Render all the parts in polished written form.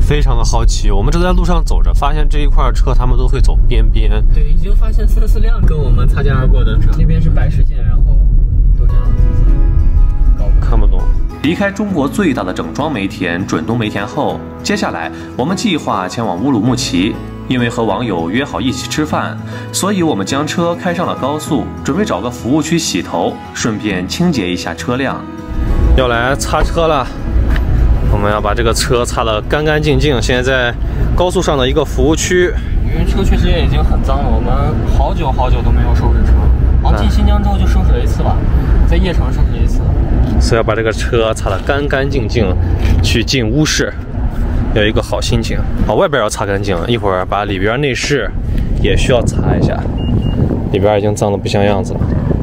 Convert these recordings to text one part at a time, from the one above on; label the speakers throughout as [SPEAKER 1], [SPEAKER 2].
[SPEAKER 1] 非常的好奇。我们正在路上走着，发现这一块车他们都会走边边。
[SPEAKER 2] 对，已经发现3、4辆跟我们擦肩而过的车，那边是白实线，然后都这样子，
[SPEAKER 1] 看不懂。
[SPEAKER 3] 离开中国最大的整装煤田准东煤田后，接下来我们计划前往乌鲁木齐。因为和网友约好一起吃饭，所以我们将车开上了高速，准备找个服务区洗头，顺便清洁一下车辆。
[SPEAKER 1] 要来擦车了，我们要把这个车擦得干干净净。现在在高速上的一个服务区，
[SPEAKER 2] 因为车确实也已经很脏了，我们好久都没有收拾车，好像进新疆之后就收拾了一次吧，在叶城收拾了一次，
[SPEAKER 1] 所以要把这个车擦得干干净净，去进乌市。有一个好心情啊！外边要擦干净，一会儿把里边内饰也需要擦一下，里边已经脏得不像样子了。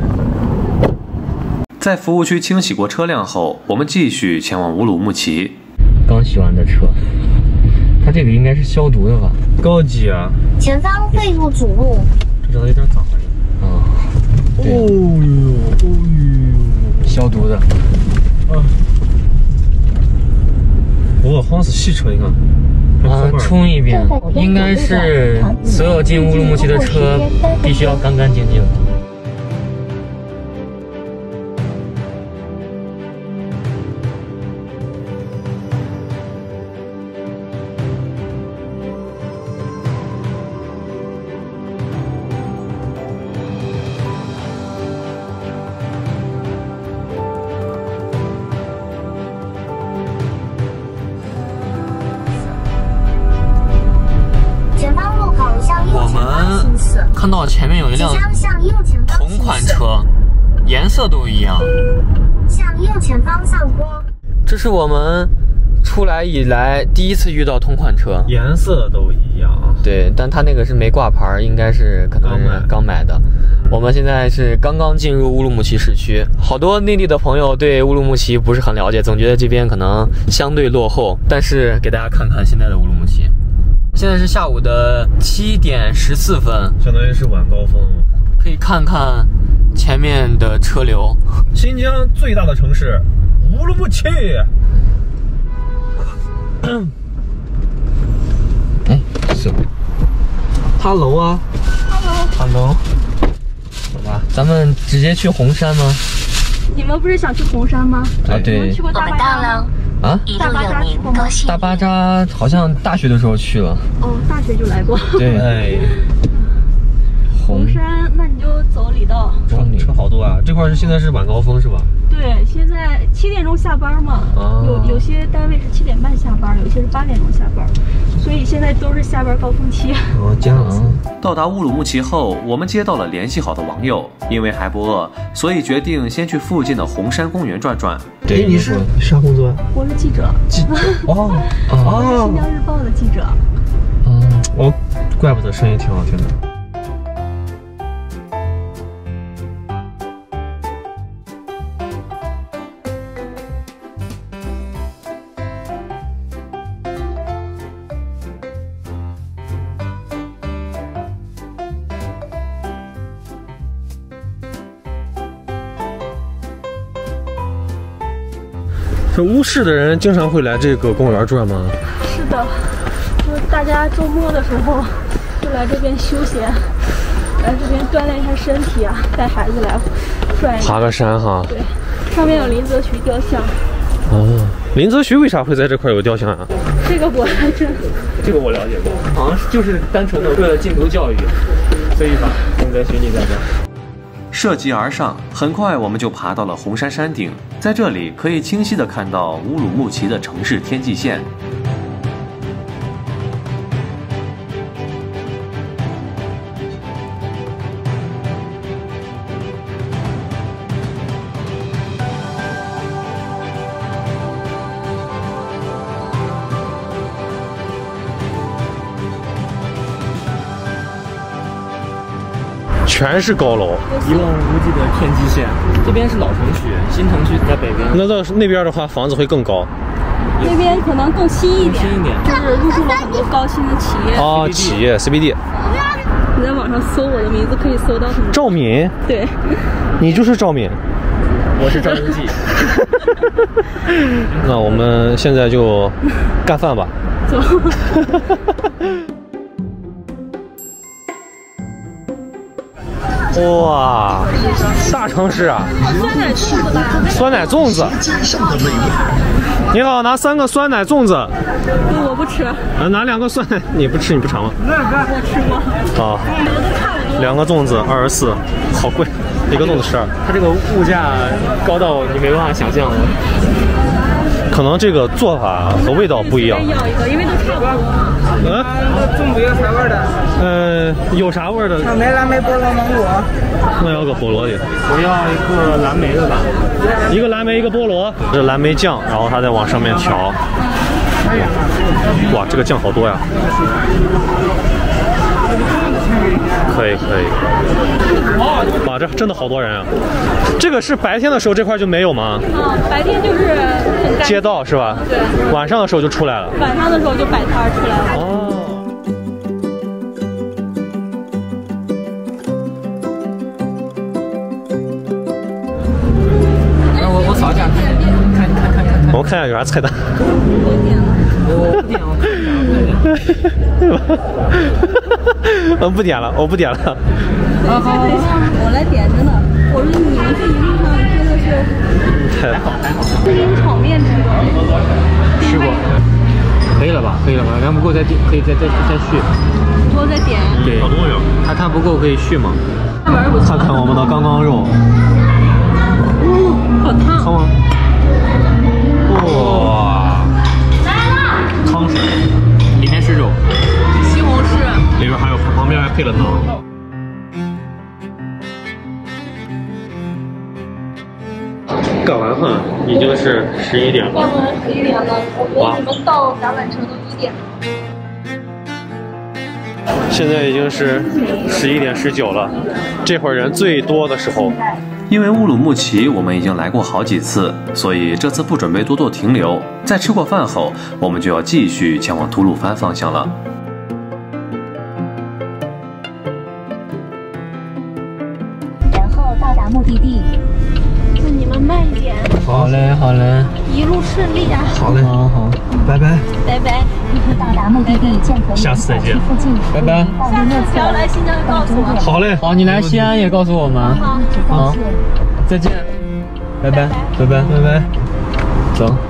[SPEAKER 3] 在服务区清洗过车辆后，我们继续前往乌鲁木齐。
[SPEAKER 2] 刚洗完的车，它这个应该是消毒的吧？
[SPEAKER 1] 高级啊！
[SPEAKER 4] 前方废物主路。
[SPEAKER 1] 这有点脏了。
[SPEAKER 2] 啊，对。
[SPEAKER 1] 哦呦，
[SPEAKER 2] 消毒的。
[SPEAKER 1] 啊。我好像是洗车，你看。
[SPEAKER 2] 冲一遍，应该是所有进乌鲁木齐的车必须要干干净净。看到前面有一辆同款车，颜色都一样。
[SPEAKER 4] 向右前方向拨。
[SPEAKER 2] 这是我们出来以来第一次遇到同款车，
[SPEAKER 1] 颜色都一样。
[SPEAKER 2] 对，但它那个是没挂牌，应该是可能是刚买的。我们现在是刚刚进入乌鲁木齐市区，好多内地的朋友对乌鲁木齐不是很了解，总觉得这边可能相对落后。但是给大家看看现在的乌鲁木齐。现在是下午的7点14分，
[SPEAKER 1] 相当于是晚高峰，
[SPEAKER 2] 可以看看前面的车流。
[SPEAKER 1] 新疆最大的城市乌鲁木齐。
[SPEAKER 2] 哎，是
[SPEAKER 1] ，Hello 啊
[SPEAKER 2] ，Hello， 好吧，咱们直接去红山吗？
[SPEAKER 5] 你们不是想去红山吗？
[SPEAKER 2] 啊，对。
[SPEAKER 5] 你们去过大巴扎吗？
[SPEAKER 2] 啊，
[SPEAKER 5] 大巴扎去过吗？
[SPEAKER 2] 大巴扎好像大学的时候去了。
[SPEAKER 5] 哦，大学就来过。
[SPEAKER 2] 对，
[SPEAKER 1] 哎，
[SPEAKER 5] 红山，那你就走里道。
[SPEAKER 1] 车好多啊，这块是现在是晚高峰是吧？
[SPEAKER 5] 对，现在7点钟下班嘛，有些单位是7点半下班，有些是8点钟下班，所以现在都是下班高峰期。
[SPEAKER 1] 哦，这样啊。
[SPEAKER 3] 到达乌鲁木齐后，我们接到了联系好的网友，因为还不饿，所以决定先去附近的红山公园转转。
[SPEAKER 1] 对，你是啥工作？
[SPEAKER 5] 我是记者。
[SPEAKER 1] 哦，
[SPEAKER 5] 我是新疆日报的记者。
[SPEAKER 1] 哦，怪不得声音挺好听的。这乌市的人经常会来这个公园转吗？
[SPEAKER 5] 是的，就是大家周末的时候就来这边休闲，来这边锻炼一下身体啊，带孩子来转一
[SPEAKER 1] 爬个山哈。
[SPEAKER 5] 对，上面有林则徐雕像。
[SPEAKER 1] 哦，林则徐为啥会在这块有雕像啊？
[SPEAKER 5] 这个我还真，
[SPEAKER 2] 这个我了解过，好像就是单纯的为了禁毒教育，所以把林则徐立在这儿。
[SPEAKER 3] 涉级而上，很快我们就爬到了红山山顶，在这里可以清晰地看到乌鲁木齐的城市天际线。
[SPEAKER 1] 全是高楼，
[SPEAKER 2] 一望无际的天际线。这边是老城区，新城区在北边。
[SPEAKER 1] 那到那边的话，房子会更高。
[SPEAKER 5] 那边可能更新一点，就是入驻了很多高新的企业。
[SPEAKER 1] 哦，企业 CBD。
[SPEAKER 5] 你在网上搜我的名字，可以搜到很多。
[SPEAKER 1] 赵敏。
[SPEAKER 5] 对。
[SPEAKER 1] 你就是赵敏。
[SPEAKER 2] 我是赵无忌。
[SPEAKER 1] 那我们现在就干饭吧。
[SPEAKER 5] 走。
[SPEAKER 1] 哇，大城市啊！
[SPEAKER 5] 酸奶粽子吧？
[SPEAKER 1] 酸奶粽子。你好，拿3个酸奶粽子。
[SPEAKER 5] 我不吃。
[SPEAKER 1] 拿2个酸奶，你不吃你不尝吗？
[SPEAKER 5] 我吃过。
[SPEAKER 1] 好，2个粽子24，好贵，1个粽子12。
[SPEAKER 2] 它这个物价高到你没办法想象了。
[SPEAKER 1] 可能这个做法和味道不一样。
[SPEAKER 5] 要一个，因为都差不多。
[SPEAKER 6] 粽子有啥味的？
[SPEAKER 1] 有啥味的？
[SPEAKER 6] 草莓、蓝莓、菠萝、芒果。
[SPEAKER 1] 我要个菠萝的。
[SPEAKER 2] 我要一个蓝莓的吧。
[SPEAKER 1] 1个蓝莓，1个菠萝。这是蓝莓酱，然后它再往上面调。哇，这个酱好多呀！可以。哇，这真的好多人啊！这个是白天的时候这块就没有吗？
[SPEAKER 5] 白天就是很干
[SPEAKER 1] 街道是吧？
[SPEAKER 5] 对。
[SPEAKER 1] 晚上的时候就出来了。
[SPEAKER 5] 晚上的时候就摆摊出来了。
[SPEAKER 1] 哦。
[SPEAKER 2] 我扫一下，看。
[SPEAKER 1] 我们看一下有啥菜单。
[SPEAKER 2] 我不点，
[SPEAKER 1] 不点了。我不点了。
[SPEAKER 5] 好，我来点着呢。我说你们这一路上真的是
[SPEAKER 1] 太好。
[SPEAKER 5] 四英炒面
[SPEAKER 2] 吃过。可以了吧？然后不够再点，可以再续。
[SPEAKER 5] 不够再点。
[SPEAKER 1] 对，好多肉。
[SPEAKER 2] 他不够可以续吗？
[SPEAKER 1] 看看我们的刚刚肉。
[SPEAKER 5] 好烫。
[SPEAKER 1] 吗？哇！汤水，
[SPEAKER 2] 里面是肉，
[SPEAKER 5] 西红柿，
[SPEAKER 1] 里边还有旁边还配了汤。干完饭已经是11点了。
[SPEAKER 5] 干完11点了，我给你们到甲板城都1点了。
[SPEAKER 1] 现在已经是11点19了，这会儿人最多的时候。
[SPEAKER 3] 因为乌鲁木齐我们已经来过好几次，所以这次不准备多做停留。在吃过饭后，我们就要继续前往吐鲁番方向了。
[SPEAKER 4] 然后到达目的地。
[SPEAKER 5] 祝你们慢一点。
[SPEAKER 2] 好嘞。
[SPEAKER 5] 一路顺利啊！
[SPEAKER 2] 好，拜拜。
[SPEAKER 5] 拜拜。
[SPEAKER 4] 到达目的地建河
[SPEAKER 1] 下次再见。
[SPEAKER 4] 附近，
[SPEAKER 2] 拜拜。
[SPEAKER 5] 下次只要来新疆就告诉我。
[SPEAKER 1] 好嘞。
[SPEAKER 2] 好，你来西安也告诉我们。好，再见。拜拜。走。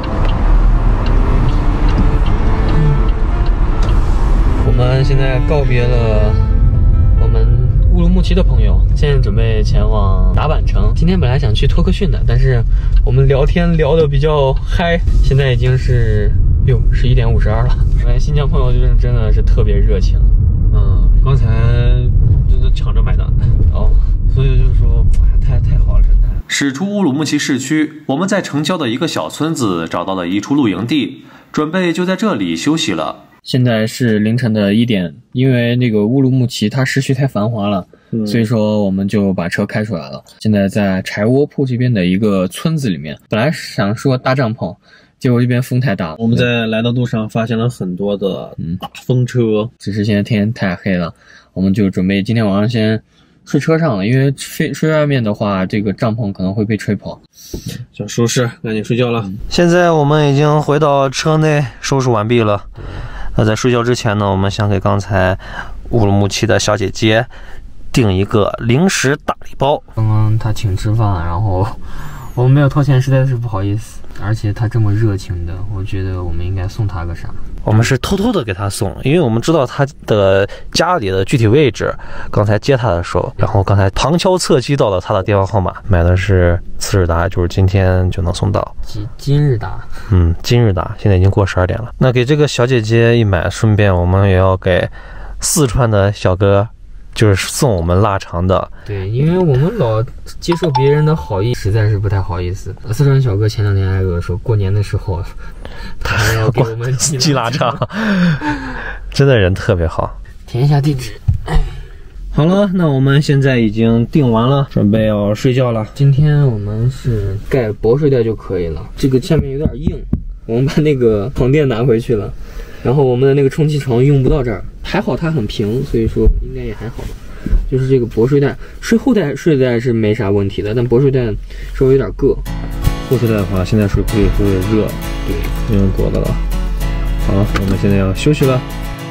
[SPEAKER 2] 我们现在告别了我们乌鲁木齐的朋友，现在准备前往达坂城。今天本来想去托克逊的，但是我们聊天聊得比较嗨，现在已经是11点52了。新疆朋友就是真的是特别热情。
[SPEAKER 1] 刚才就是抢着买单。所以就是说，太好了，真的。
[SPEAKER 3] 驶出乌鲁木齐市区，我们在城郊的一个小村子找到了一处露营地，准备就在这里休息了。
[SPEAKER 2] 现在是凌晨的1点，因为那个乌鲁木齐它市区太繁华了，所以说我们就把车开出来了。现在在柴窝铺这边的一个村子里面，本来想说搭帐篷，结果这边风太大，
[SPEAKER 1] 我们在来的路上发现了很多的大风车，
[SPEAKER 2] 只是现在天太黑了，我们就准备今天晚上先睡车上了，因为睡外面的话，这个帐篷可能会被吹跑。
[SPEAKER 1] 想收拾，赶紧睡觉了。现在我们已经回到车内，收拾完毕了。那在睡觉之前呢，我们想给刚才乌鲁木齐的小姐姐订一个零食大礼包。
[SPEAKER 2] 刚刚她请吃饭，然后我们没有掏钱，实在是不好意思。而且她这么热情的，我觉得我们应该送她个啥？
[SPEAKER 1] 我们是偷偷的给她送，因为我们知道她的家里的具体位置。刚才接她的时候，然后刚才旁敲侧击到了她的电话号码，买的是次日达，就是今天就能送到。
[SPEAKER 2] 今日达，
[SPEAKER 1] 今日达，现在已经过12点了。那给这个小姐姐一买，顺便我们也要给四川的小哥，就是送我们腊肠的。
[SPEAKER 2] 对，因为我们老接受别人的好意，实在是不太好意思。四川小哥前2天还跟我说，过年的时候他还要给我们
[SPEAKER 1] 寄腊肠，真的人特别好。
[SPEAKER 2] 填一下地址。
[SPEAKER 1] 好了，那我们现在已经订完了，准备要睡觉了。
[SPEAKER 2] 今天我们是盖薄睡袋就可以了，这个下面有点硬，我们把那个床垫拿回去了，然后我们的那个充气床用不到这儿，还好它很平，所以说应该也还好吧。就是这个薄睡袋，睡袋是没啥问题的，但薄睡袋稍微有点硌。
[SPEAKER 1] 厚睡袋的话，现在睡会热，对，因为裹的了。 好，我们现在要休息了。